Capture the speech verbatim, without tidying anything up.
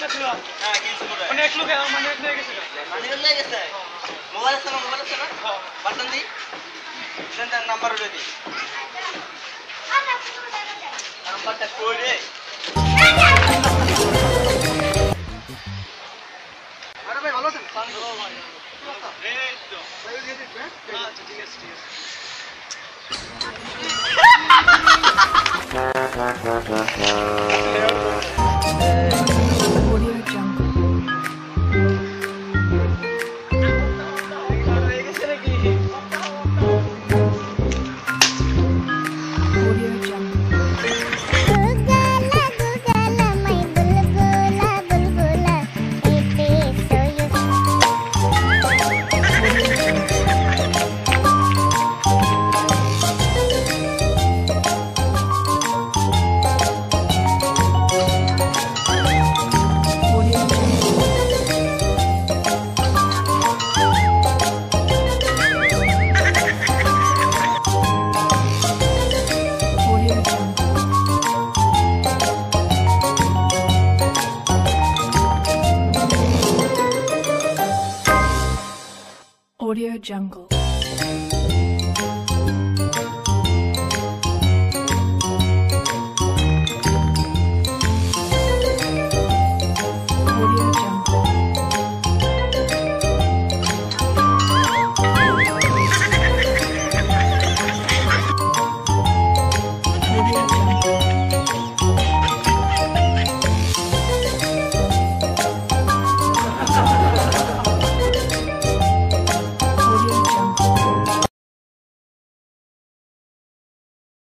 জিনিসটা ছিল হ্যাঁ কিছু করে মানে এক লোক মানে এক নিয়ে গেছিল মানে নিয়ে গেছে মোবাইল আছে না মোবাইল আছে না বাটন দি দেন দেন নাম্বার উঠে দি নাম্বারটা কই রে আরে ভাই ভালো আছেন এই তো ভাই দিয়ে দিবেন আচ্ছা ঠিক আছে ঠিক আছে Audio Jungle.